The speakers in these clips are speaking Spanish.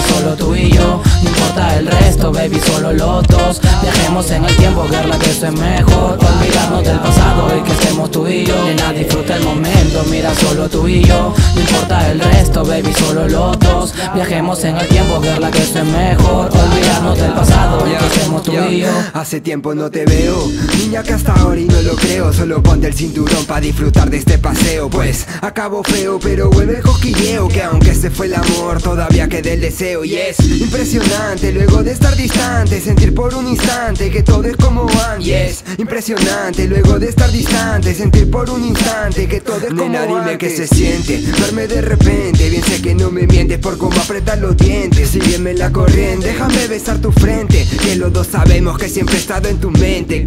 solo tú y yo. No importa el resto, baby, solo los dos. Viajemos en el tiempo, guerra, que eso es mejor. Olvidarnos del pasado y que estemos tú y yo. Nena, disfruta el momento, mira, solo tú y yo. No importa el resto, baby, solo los dos. Viajemos en el tiempo, guerra, que eso es mejor. Olvidarnos del pasado y que estemos tú y yo. Hace tiempo no te veo, niña, que hasta ahora y no lo creo. Solo ponte el cinturón pa' disfrutar de este paseo. Pues acabo feo, pero vuelve el cosquilleo. Que aunque se fue el amor, todavía queda el deseo. Y es impresionante, luego de estar distante, sentir por un instante que todo es como antes. Y es impresionante, luego de estar distante, sentir por un instante que todo es como antes. Nena, dime qué se siente, verme de repente. Bien sé que no me mientes por cómo apretar los dientes. Sígueme la corriente, déjame besar tu frente, que los dos sabemos que siempre he estado en tu mente.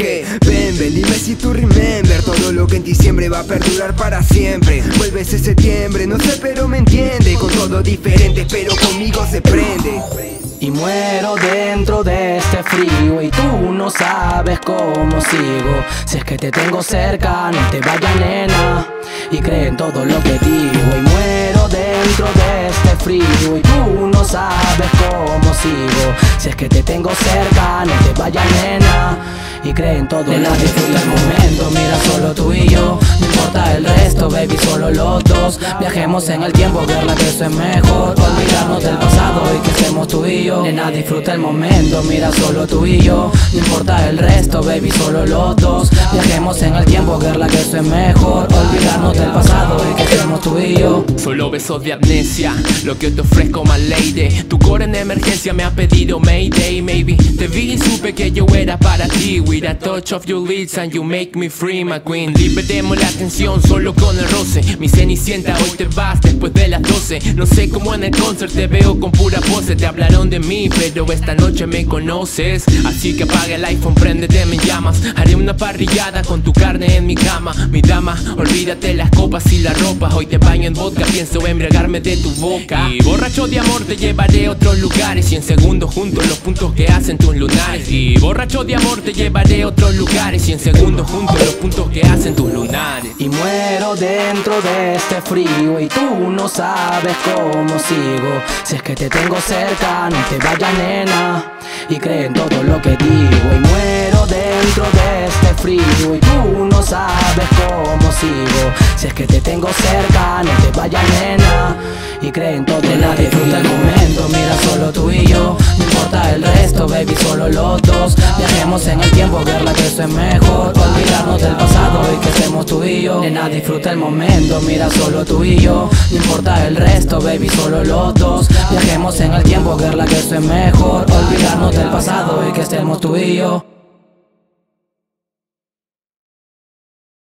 Ven, dime si tú remember todo lo que en ti siempre va a perdurar para siempre. Vuelve ese septiembre, no sé pero me entiende. Con todo diferente pero conmigo se prende. Y muero dentro de este frío y tú no sabes cómo sigo. Si es que te tengo cerca, no te vayas, nena, y cree en todo lo que digo. Y muero dentro de este frío y tú no sabes cómo sigo. Si es que te tengo cerca, no te vayas, nena, y cree en todo. Nena, disfruta el momento, mira, solo tú y yo. No importa el resto, baby, solo los dos. Viajemos en el tiempo, guerra, que eso es mejor. Olvidarnos del pasado y que estemos tú y yo. Nena, disfruta el momento, mira, solo tú y yo. No importa el resto, baby, solo los dos. Viajemos en el tiempo, guerra, que eso es mejor. Olvidarnos del pasado y que estemos tú y yo. Solo besos de amnesia, lo que te ofrezco, my lady. Tu core en emergencia me ha pedido Mayday, maybe. Te vi y supe que yo era para ti. With a touch of your lips and you make me free, my queen. Liberemos la tensión solo con el roce. Mi cenicienta, hoy te vas después de las 12. No sé cómo en el concert te veo con pura pose. Te hablaron de mí, pero esta noche me conoces. Así que apaga el iPhone, préndete, me llamas. Haré una parrillada con tu carne en mi cama. Mi dama, olvídate las copas y la ropa. Hoy te baño en vodka, pienso embriagarme de tu boca. Y borracho de amor te llevaré a otros lugares. Y en segundos juntos los puntos que hacen tus lunares. Y borracho de amor te llevaré a otros lugares. Y en segundos juntos los puntos que hacen tus lunares. Y muero dentro de este frío y tú no sabes cómo sigo. Si es que te tengo cerca, no te vayas, nena, y cree en todo lo que digo. Y muero dentro de este frío y tú no sabes cómo sigo. Si es que te tengo cerca, no te vayas, nena, y cree en todo. Nena, disfruta el momento, mira, solo tú y yo. No importa el resto, baby, solo los dos. Viajemos en el tiempo, guerra, que eso es mejor. Olvidarnos del pasado y que estemos tú y yo. Nena, disfruta el momento, mira, solo tú y yo. No importa el resto, baby, solo los dos. Viajemos en el tiempo, guerra, que eso es mejor. Olvidarnos del pasado y que estemos tú y yo.